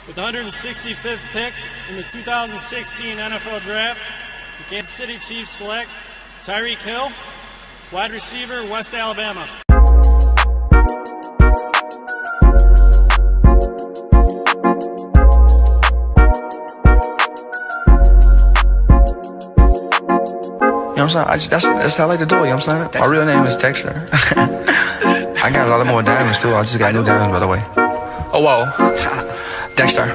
With the 165th pick in the 2016 NFL Draft, the Kansas City Chiefs select Tyreek Hill, wide receiver, West Alabama. You know what I'm saying? That's how I like to do it, you know what I'm saying? My real name is Dexter. I got a lot of more diamonds too. I just got new diamonds, by the way. Oh, whoa. Dexter.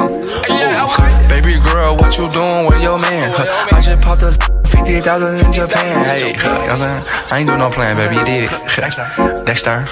Baby girl, what you doing with your man? I just popped a 50,000 in Japan. Hey, you know what I'm saying? I ain't doing no plan, baby. You did. Dexter.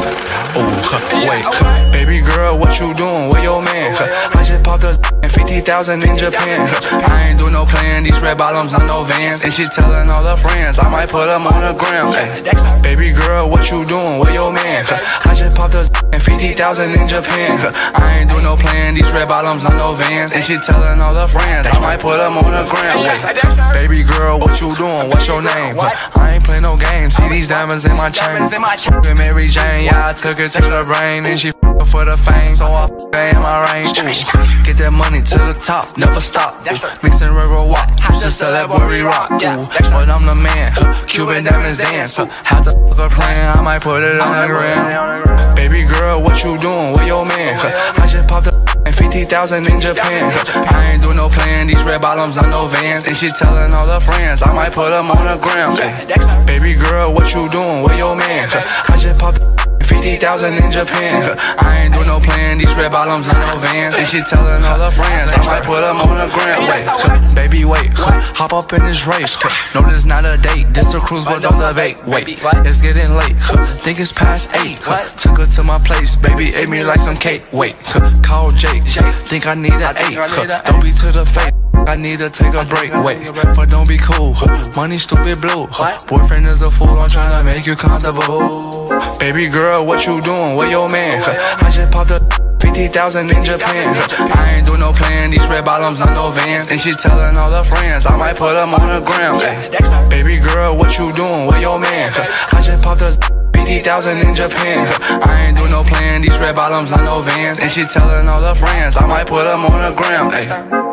Oh, wait. Baby girl, what you doing with your man? I just popped a 50,000 in Japan. I ain't doing no plan. These red bottoms on no Vans. And she telling all her friends I might put them on the gram. Hey, baby girl, what you doing with your man? I just popped a 50,000 in Japan. I ain't doing no plan. These red bottoms on no Vans. And she telling all her friends I might put them on the gram. Hey, baby girl, what you doing? What's your name? I ain't playing no games. See these diamonds in my chain. With Mary Jane, yeah, I took it to the brain. And she for the fame, so I in my range. Ooh. Get that money to the top, never stop. Mixing river walk, used to sell that worry rock. Ooh. But I'm the man, Cuban diamonds dance. Had to fuck a friend, I might put it on the gram. Baby girl, what you doing with your man? I just popped a 50,000 in Japan. I ain't doing no plan. These red bottoms on no Vans. And she telling all her friends I might put them on the gram. Baby girl, what you doing with your man? I just popped 50,000 in Japan. I ain't doing no plan. These red bottoms on no Vans. And she telling all her friends I might put them on the gram. Wait, baby, wait. Hop up in this race. No, this not a date. This a cruise, but don't elevate. Wait, it's getting late. Think it's past 8. Took her to my place. Baby ate me like some cake. Wait, call Jake. Think I need an 8. Don't be to the face. I need to take a break, wait, but don't be cool. Money stupid blue. Boyfriend is a fool, I'm trying to make you comfortable. Baby girl, what you doing with your man? I just popped a 50,000 in Japan. I ain't doing no plan. These red bottoms on no Vans. And she telling all her friends I might put them on the gram. Baby girl, what you doing with your man? I just popped a 50,000 in Japan. I ain't doing no plan. These red bottoms on no Vans. And she telling all her friends I might put them on the gram.